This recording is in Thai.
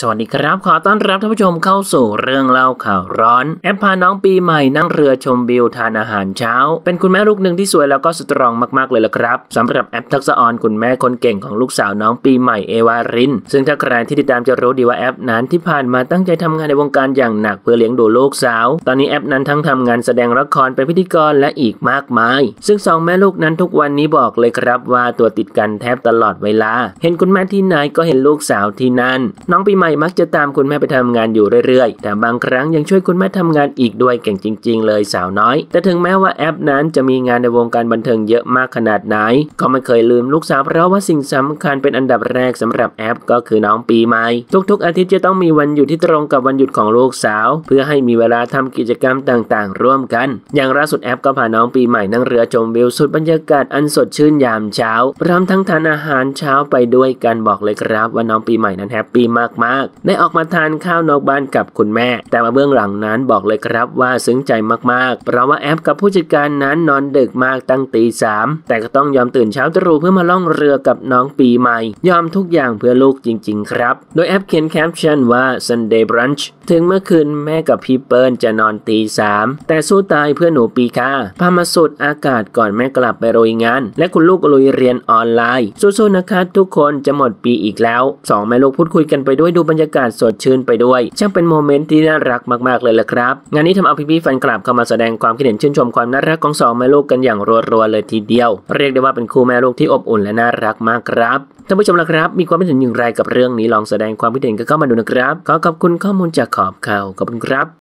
สวัสดีครับขอต้อนรับท่านผู้ชมเข้าสู่เรื่องเล่าข่าวร้อนแอปพาน้องปีใหม่นั่งเรือชมวิวทานอาหารเช้าเป็นคุณแม่ลูกหนึ่งที่สวยแล้วก็สตรองมากๆเลยละครับสำหรับแอปทักษะออนคุณแม่คนเก่งของลูกสาวน้องปีใหม่เอวารินซึ่งถ้าใครที่ติดตามจะรู้ดีว่าแอปนั้นที่ผ่านมาตั้งใจทำงานในวงการอย่างหนักเพื่อเลี้ยงดูลูกสาวตอนนี้แอปนั้นทั้งทำงานแสดงละครเป็นพิธีกรและอีกมากมายซึ่งสองแม่ลูกนั้นทุกวันนี้บอกเลยครับว่าตัวติดกันแทบตลอดเวลาเห็นคุณแม่ที่ไหนก็เห็นลูกสาวที่นั่นน้องปีใหม่มักจะตามคุณแม่ไปทำงานอยู่เรื่อยๆแต่บางครั้งยังช่วยคุณแม่ทำงานอีกด้วยเก่งจริงๆเลยสาวน้อยแต่ถึงแม้ว่าแอปนั้นจะมีงานในวงการบันเทิงเยอะมากขนาดไหนก็ไม่เคยลืมลูกสาวเพราะว่าสิ่งสำคัญเป็นอันดับแรกสำหรับแอปก็คือน้องปีใหม่ทุกๆอาทิตย์จะต้องมีวันหยุดที่ตรงกับวันหยุดของลูกสาวเพื่อให้มีเวลาทำกิจกรรมต่างๆร่วมกันอย่างล่าสุดแอปก็พาน้องปีใหม่นั่งเรือชมวิวสุดบรรยากาศอันสดชื่นยามเช้าพร้อมทั้งทานอาหารเช้าไปด้วยกันบอกเลยครับว่าน้องปีใหม่นั้นแฮปปี้มากๆได้ออกมาทานข้าวนอกบ้านกับคุณแม่แต่มาเบื้องหลังนั้นบอกเลยครับว่าซึ้งใจมากๆเพราะว่าแอปกับผู้จัดการนั้นนอนดึกมากตั้งตี 3แต่ก็ต้องยอมตื่นเช้าตรู่เพื่อมาล่องเรือกับน้องปีใหม่ยอมทุกอย่างเพื่อลูกจริงๆครับโดยแอปเขียนแคปชั่นว่า Sunday Brunch ถึงเมื่อคืนแม่กับพี่เปิ้ลจะนอนตี 3แต่สู้ตายเพื่อหนูปีค่ะพามาสูดอากาศก่อนแม่กลับไปโรงงานและคุณลูกลุยเรียนออนไลน์สู้ๆนะคะทุกคนจะหมดปีอีกแล้วสองแม่ลูกพูดคุยกันไปด้วยดูบรรยากาศสดชื่นไปด้วยช่างเป็นโมเมนต์ที่น่ารักมากๆเลยล่ะครับงานนี้ทำเอาพี่ๆแฟนคลับเข้ามาแสดงความคิดเห็นชื่นชมความน่ารักของสองแม่ลูกกันอย่างรัวๆเลยทีเดียวเรียกได้ว่าเป็นคู่แม่ลูกที่อบอุ่นและน่ารักมากครับท่านผู้ชมล่ะครับมีความคิดเห็นอย่างไรกับเรื่องนี้ลองแสดงความคิดเห็นกันเข้ามาดูนะครับขอบคุณข้อมูลจากขอบข่าวขอบคุณครับ